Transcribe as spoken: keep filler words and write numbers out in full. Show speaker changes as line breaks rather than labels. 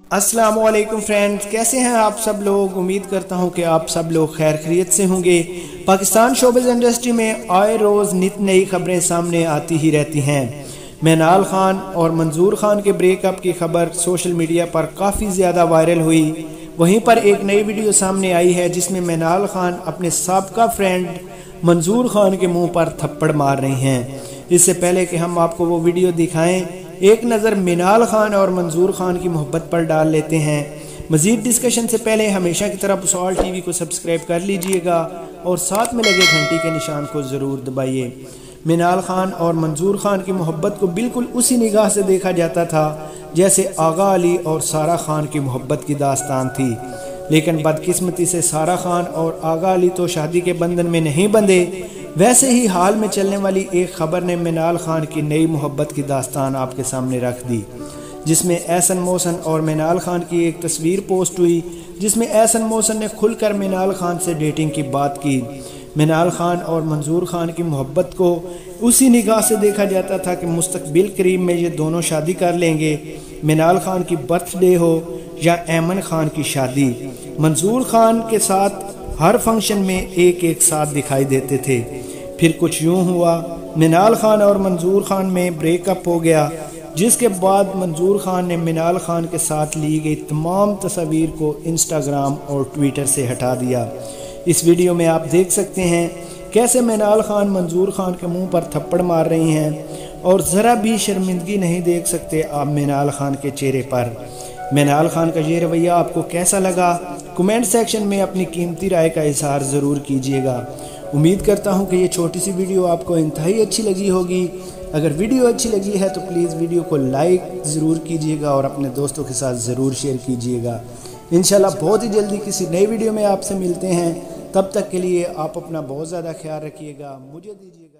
अस्सलाम वालेकुम फ्रेंड्स, कैसे हैं आप सब लोग। उम्मीद करता हूं कि आप सब लोग खैर खैरियत से होंगे। पाकिस्तान शोबिज़ इंडस्ट्री में आए रोज़ नित नई खबरें सामने आती ही रहती हैं। मिनाल खान और मंजूर खान के ब्रेकअप की खबर सोशल मीडिया पर काफ़ी ज़्यादा वायरल हुई। वहीं पर एक नई वीडियो सामने आई है जिसमें मिनाल खान अपने साबका फ्रेंड मंजूर खान के मुंह पर थप्पड़ मार रही हैं। इससे पहले कि हम आपको वो वीडियो दिखाएं, एक नज़र मिनाल खान और मंजूर खान की मोहब्बत पर डाल लेते हैं। मज़ीद डिस्कशन से पहले हमेशा की तरह बुसॉल टीवी को सब्सक्राइब कर लीजिएगा और साथ में लगे घंटी के निशान को ज़रूर दबाइए। मिनाल खान और मंजूर खान की मोहब्बत को बिल्कुल उसी निगाह से देखा जाता था जैसे आगा अली और सारा खान की मोहब्बत की दास्तान थी, लेकिन बदकिस्मती से सारा खान और आगा अली तो शादी के बंधन में नहीं बंधे। वैसे ही हाल में चलने वाली एक खबर ने मिनाल खान की नई मोहब्बत की दास्तान आपके सामने रख दी, जिसमें एहसन मोहसन और मिनाल खान की एक तस्वीर पोस्ट हुई जिसमें एहसन मोहसन ने खुलकर मिनाल खान से डेटिंग की बात की। मिनाल खान और मंजूर खान की मोहब्बत को उसी निगाह से देखा जाता था कि मुस्तकबिल करीब में ये दोनों शादी कर लेंगे। मिनाल खान की बर्थडे हो या ऐमन खान की शादी, मंजूर खान के साथ हर फंक्शन में एक एक साथ दिखाई देते थे। फिर कुछ यूं हुआ, मिनाल खान और मंजूर खान में ब्रेकअप हो गया, जिसके बाद मंजूर खान ने मिनाल खान के साथ ली गई तमाम तस्वीर को इंस्टाग्राम और ट्विटर से हटा दिया। इस वीडियो में आप देख सकते हैं कैसे मिनाल खान मंजूर खान के मुंह पर थप्पड़ मार रही हैं और ज़रा भी शर्मिंदगी नहीं देख सकते आप मिनाल खान के चेहरे पर। मिनाल खान का ये रवैया आपको कैसा लगा, कमेंट सेक्शन में अपनी कीमती राय का इजहार ज़रूर कीजिएगा। उम्मीद करता हूँ कि ये छोटी सी वीडियो आपको इंतहाई अच्छी लगी होगी। अगर वीडियो अच्छी लगी है तो प्लीज़ वीडियो को लाइक ज़रूर कीजिएगा और अपने दोस्तों के साथ ज़रूर शेयर कीजिएगा। इंशाल्लाह बहुत ही जल्दी किसी नई वीडियो में आपसे मिलते हैं। तब तक के लिए आप अपना बहुत ज़्यादा ख्याल रखिएगा। मुझे दीजिएगा।